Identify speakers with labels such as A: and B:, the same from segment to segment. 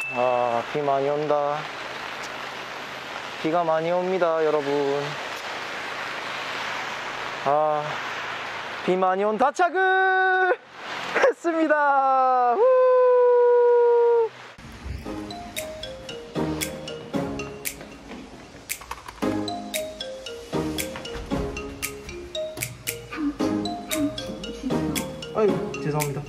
A: 아, 비 많이 온다. 비가 많이 옵니다, 여러분. 아, 비 많이 온 다착을 했습니다. 후! 아유, 죄송합니다.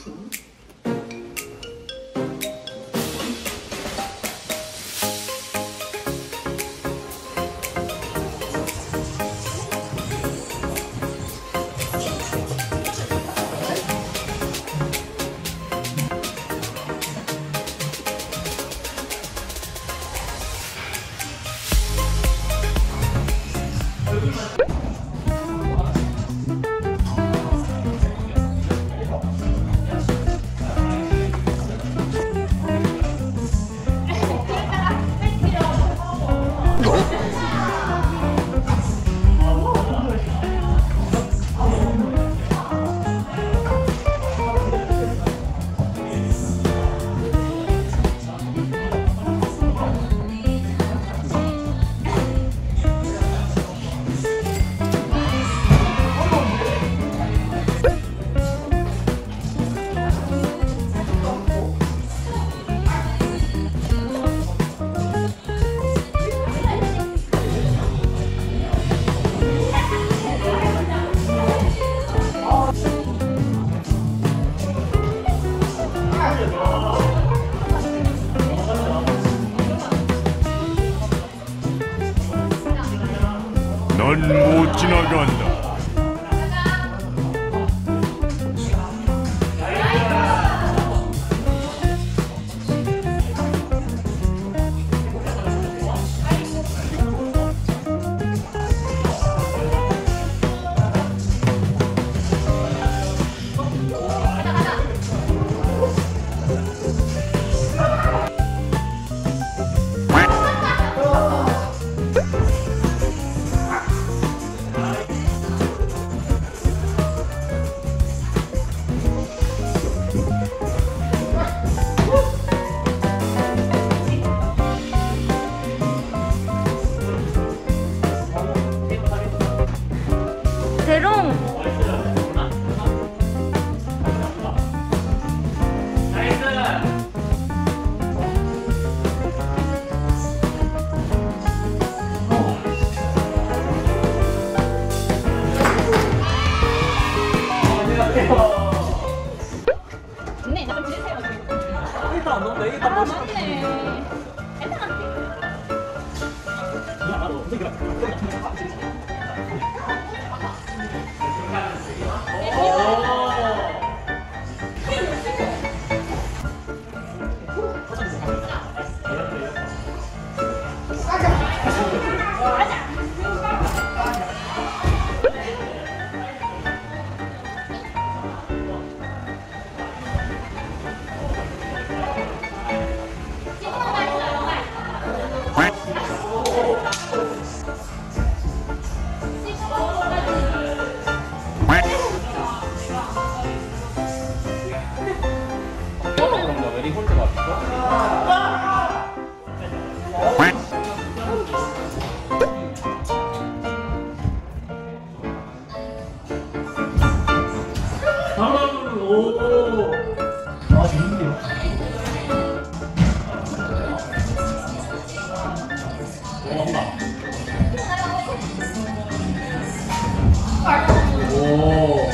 B: 넌 못 지나간다.
C: 대롱.
D: 좋네. 나좀 드세요.
A: 일단 안 넣는다. 이게 다 맛있어.
D: 맞네.
A: 아, 재밌네요. 오.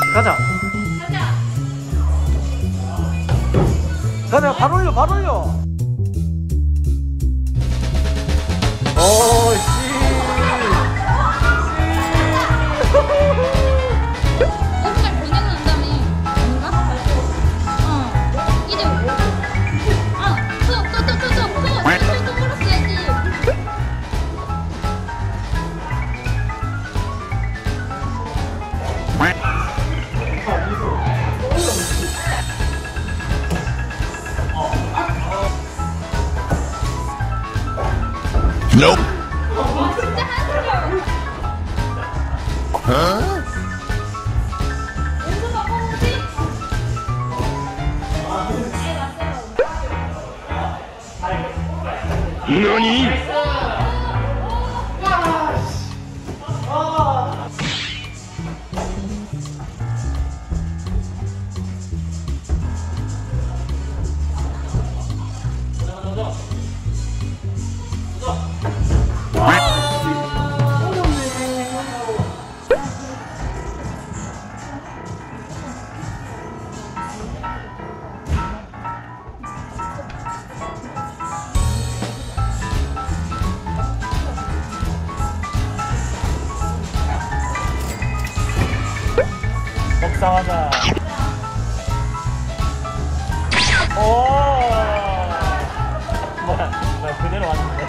A: 가자. 가자. 발 올려. 발 올려. 오 씨.
D: 오늘 보내는다며. 아닌가? 이제. 또 물었어야지.
B: Nope.
D: 진짜 한숨이야. 연수가 뭐지?
B: 너니?
A: 먹상하자. 오. 뭐야 그대로 왔는데.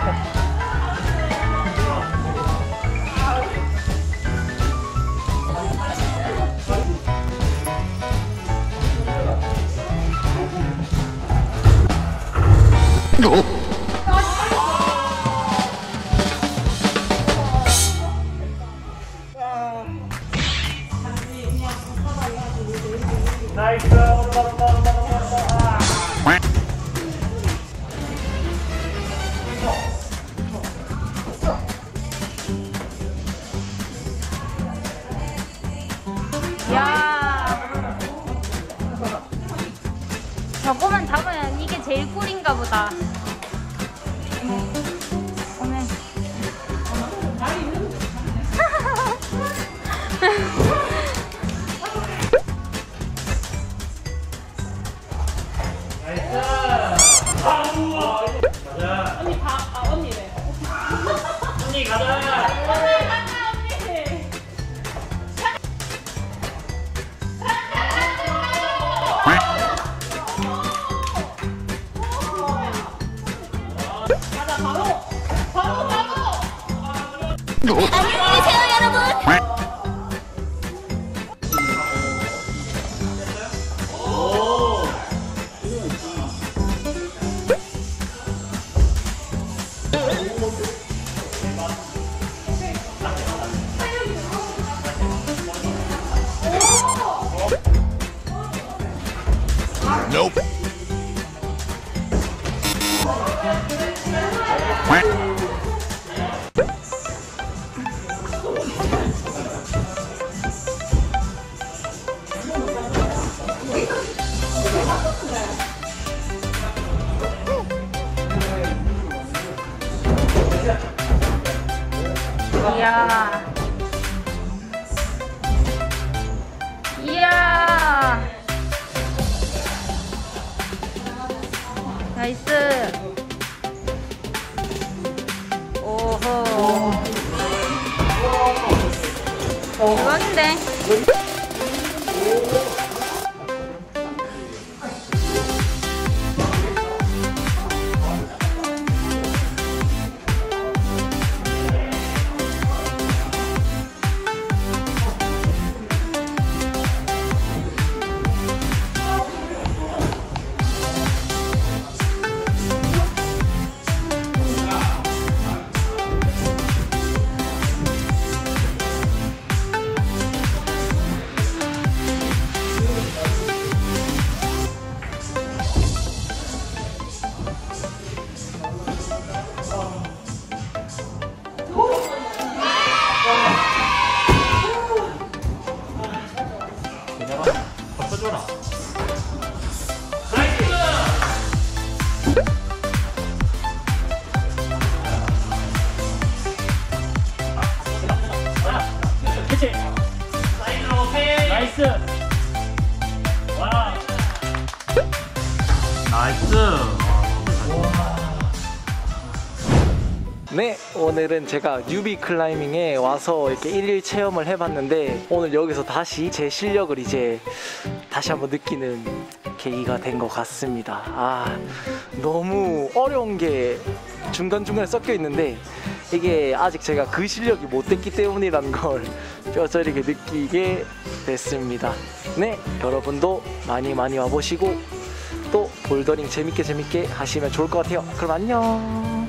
A: 나이스.
C: 야. 저거만 잡으면 이게 제일 꿀인가 보다. 오늘.
A: 언니 가자.
D: 안녕히 계세요, 여러분.
B: Nope.
C: 이야. 이야. 나이스. 오호. 이건데.
A: 버텨줘라. 그치? 사이드로 오케이. 나이스.
E: 네, 오늘은 제가 뉴비 클라이밍에 와서 이렇게 일일 체험을 해봤는데 오늘 여기서 다시 제 실력을 이제 다시 한번 느끼는 계기가 된 것 같습니다. 아, 너무 어려운 게 중간중간에 섞여 있는데 이게 아직 제가 그 실력이 못 됐기 때문이라는 걸 뼈저리게 느끼게 됐습니다. 네, 여러분도 많이 와보시고 또 볼더링 재밌게 하시면 좋을 것 같아요. 그럼 안녕.